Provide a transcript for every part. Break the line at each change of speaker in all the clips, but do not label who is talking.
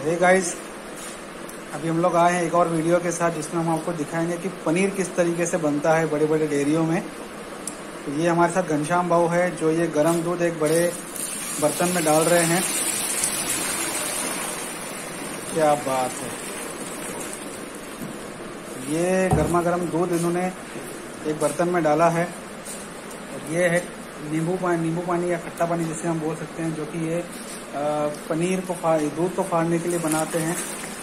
Hey guys, अभी हम लोग आए हैं एक और वीडियो के साथ जिसमें हम आपको दिखाएंगे कि पनीर किस तरीके से बनता है बड़े बड़े डेयरियों में। तो ये हमारे साथ घनश्याम बाबू है जो ये गर्म दूध एक बड़े बर्तन में डाल रहे हैं। क्या बात है, ये गर्मा गर्म दूध इन्होंने एक बर्तन में डाला है और ये है नींबू पानी या खट्टा पानी जिसे हम बोल सकते हैं, जो कि ये पनीर को दूध को फाड़ने के लिए बनाते हैं।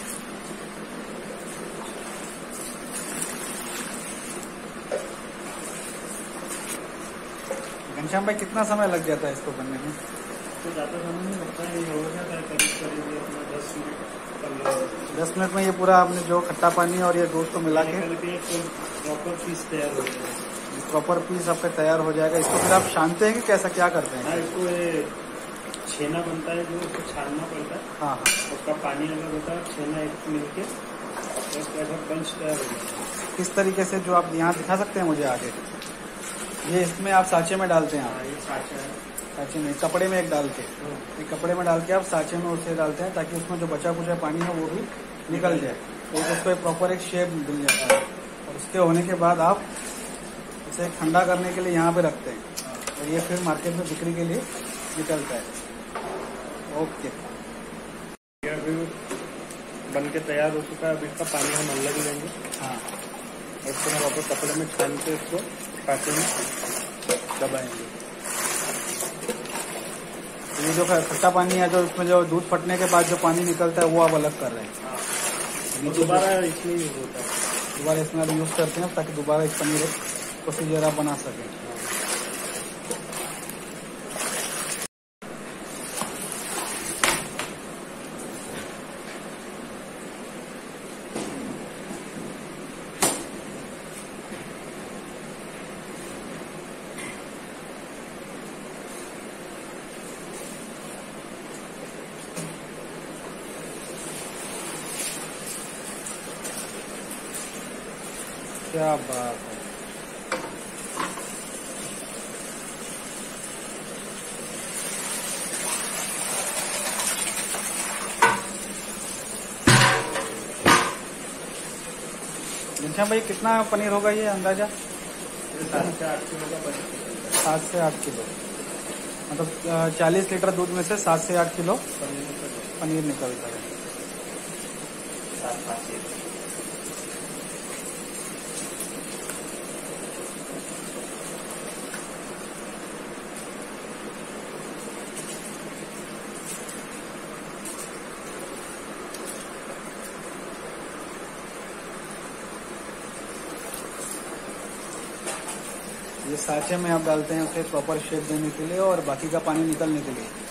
घनश्याम भाई, कितना समय लग जाता है इसको बनने में?
तो ज़्यादा समय नहीं लगता है, ये हो जाता है करीब अपना 10 मिनट।
10 मिनट में ये पूरा आपने जो खट्टा पानी और ये दूध को मिला के
प्रॉपर पीस तैयार हो जाएगा।
प्रॉपर पीस आपका तैयार हो जाएगा। इसको फिर आप छानते हैं कि कैसा क्या करते हैं?
हाँ, इसको ये छेना बनता है जो उसको छानना पड़ता है।
हाँ,
उसका पानी अलग होता है, छेना एक मिलके ऐसा पंच तैयार हो जाता है।
किस तरीके से जो आप यहाँ दिखा सकते हैं मुझे आगे? ये इसमें आप साँचे में डालते हैं?
हाँ, ये साँचा है।
साँचे में, कपड़े में एक डाल के, एक कपड़े में डाल के आप साँचे में उसे डालते हैं ताकि उसमें जो बचा कुचा पानी है वो भी निकल जाए। तो उसको एक प्रॉपर एक शेप मिल जाता है और उसके होने के बाद आप इसे ठंडा करने के लिए यहाँ पे रखते हैं और ये फिर मार्केट में बिक्री के लिए निकलता है। ओके,
अभी बन के तैयार हो चुका है। अभी इसका पानी हम अलग लेंगे।
हाँ,
और इसको प्रॉपर कपड़े में छान के इसको पानी में दबाएंगे।
ये जो खट्टा पानी है, जो उसमें जो दूध फटने के बाद जो पानी निकलता है वो आप अलग कर रहे हैं।
दोबारा इसमें यूज होता है,
दोबारा इसमें आप यूज करते हैं ताकि दोबारा इस पनीर प्रोसीजर आप बना सकें। क्या बात है, घनश्याम भाई कितना पनीर होगा ये अंदाजा?
7 से 8 किलो का पनीर।
7 से 8 किलो, मतलब 40 लीटर दूध में से 7 से 8 किलो पनीर निकलता है।
7-5
ये साँचे में आप डालते हैं उसे प्रॉपर शेप देने के लिए और बाकी का पानी निकलने के लिए।